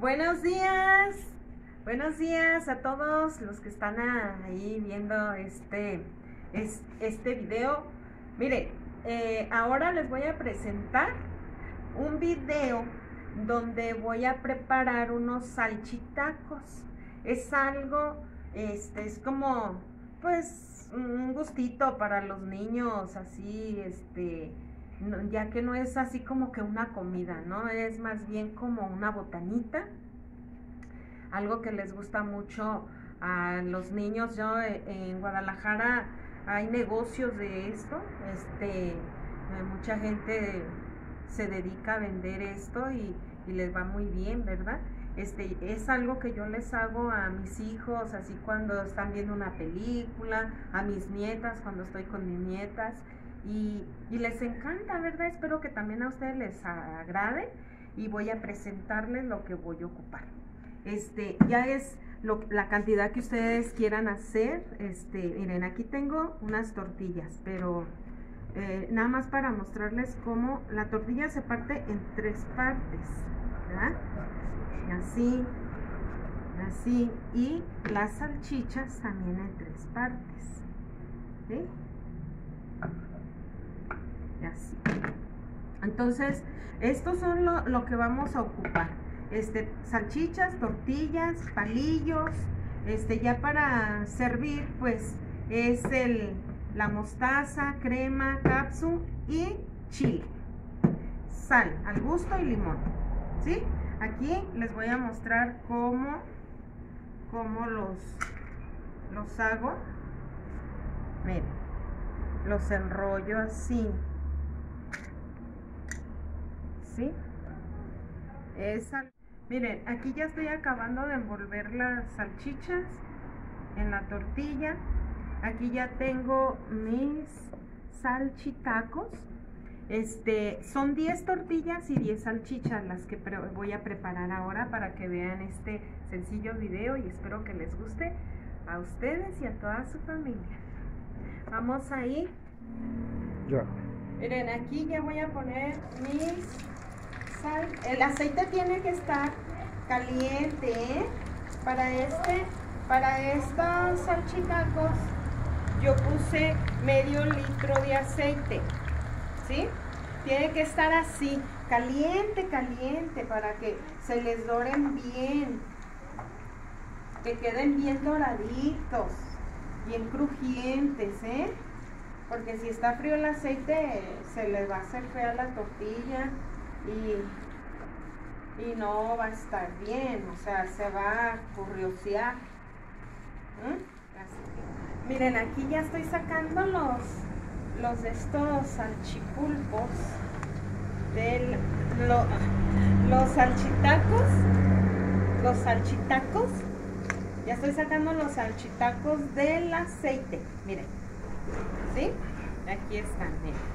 Buenos días a todos los que están ahí viendo este video. Miren, ahora les voy a presentar un video donde voy a preparar unos salchitacos. Es algo, es como, pues, un gustito para los niños, así, ya que no es así como que una comida, ¿no? Es más bien como una botanita, algo que les gusta mucho a los niños. Yo en Guadalajara hay negocios de esto, mucha gente se dedica a vender esto y les va muy bien, ¿verdad? Es algo que yo les hago a mis hijos, así cuando están viendo una película, a mis nietas cuando estoy con mis nietas, y les encanta, ¿verdad? Espero que también a ustedes les agrade, y voy a presentarles lo que voy a ocupar. Ya es la cantidad que ustedes quieran hacer. Miren, aquí tengo unas tortillas, pero nada más para mostrarles cómo la tortilla se parte en 3 partes, ¿verdad? Así, y las salchichas también en 3 partes, ¿sí? Y así. Entonces, estos son lo que vamos a ocupar. Salchichas, tortillas, palillos. Ya para servir, pues, es la mostaza, crema, capsu y chile, sal al gusto y limón, ¿sí? Aquí les voy a mostrar cómo los hago. Miren, los enrollo así, ¿sí? Miren, aquí ya estoy acabando de envolver las salchichas en la tortilla. Aquí ya tengo mis salchitacos. Son 10 tortillas y 10 salchichas las que voy a preparar ahora para que vean este sencillo video, y espero que les guste a ustedes y a toda su familia. Vamos ahí. Ya. Miren, aquí ya voy a poner el aceite tiene que estar caliente, ¿eh? Para estos salchitacos yo puse medio litro de aceite, ¿sí? Tiene que estar así, caliente, para que se les doren bien, que queden bien doraditos, bien crujientes, ¿eh? Porque si está frío el aceite, se les va a hacer fea la tortilla y no va a estar bien, o sea, se va a curiosear. Miren, aquí ya estoy sacando los de estos salchipulpos, los salchitacos. Ya estoy sacando los salchitacos del aceite, miren, ¿sí? Aquí están, miren.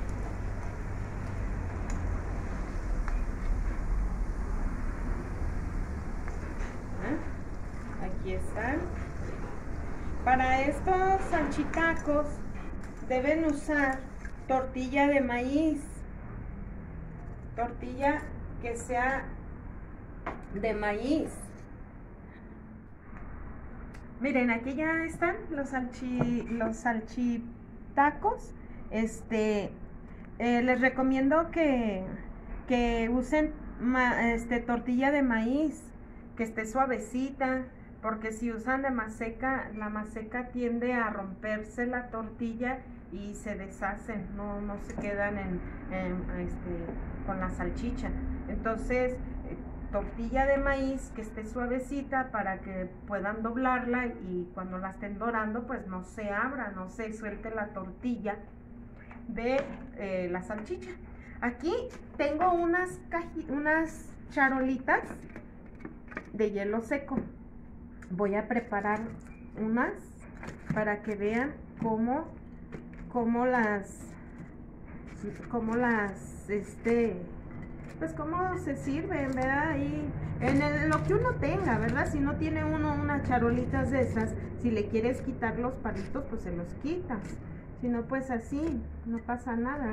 Aquí están. Para estos salchitacos deben usar tortilla de maíz, tortilla que sea de maíz. Miren, aquí ya están los salchitacos. Les recomiendo que usen tortilla de maíz, que esté suavecita, porque si usan de maseca, la maseca tiende a romperse la tortilla y se deshacen, no se quedan con la salchicha. Entonces, tortilla de maíz que esté suavecita para que puedan doblarla, y cuando la estén dorando, pues no se abra, no se suelte la tortilla de la salchicha. Aquí tengo unas charolitas de hielo seco. Voy a preparar unas para que vean cómo se sirven, ¿verdad? Y lo que uno tenga, ¿verdad? Si no tiene uno unas charolitas de esas, si le quieres quitar los palitos, pues se los quitas. Si no, pues así, no pasa nada.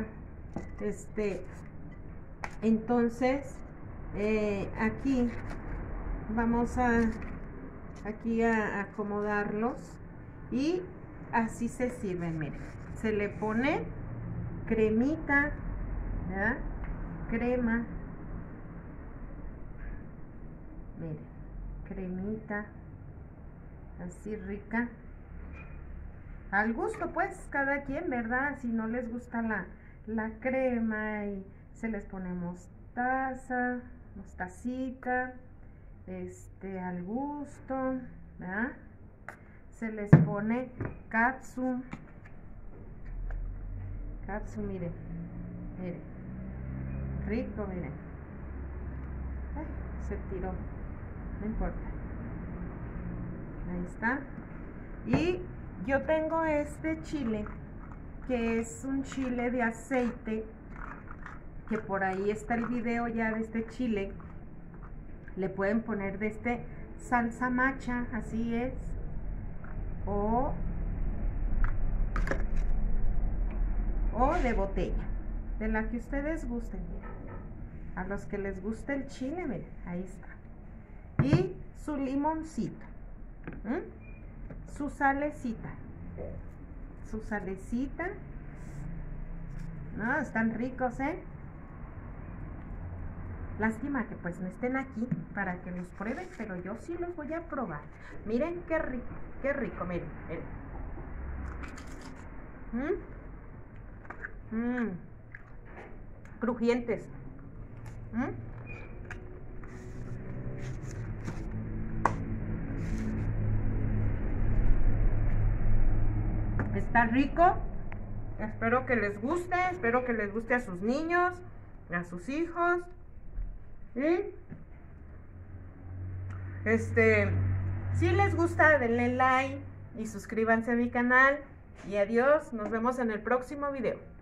Entonces, aquí vamos a aquí a acomodarlos y así se sirven. Miren, se le pone cremita, ¿verdad? Crema, miren, cremita así rica, al gusto pues, cada quien, ¿verdad? Si no les gusta la crema, y se les pone mostacita, al gusto, ¿verdad? Se les pone katsu, miren, miren, rico, miren. Ay, se tiró, no importa, ahí está. Y yo tengo este chile, que es un chile de aceite, que por ahí está el video ya de este chile. Le pueden poner de salsa macha, así es, o de botella, de la que ustedes gusten. Miren, a los que les guste el chile, miren, ahí está. Y su limoncito, su salecita, no, están ricos, lástima que pues no estén aquí para que los prueben, pero yo sí los voy a probar. Miren qué rico, miren, miren. Crujientes. Está rico. Espero que les guste. Espero que les guste a sus niños, a sus hijos. Y si les gusta, denle like y suscríbanse a mi canal. Y adiós. Nos vemos en el próximo video.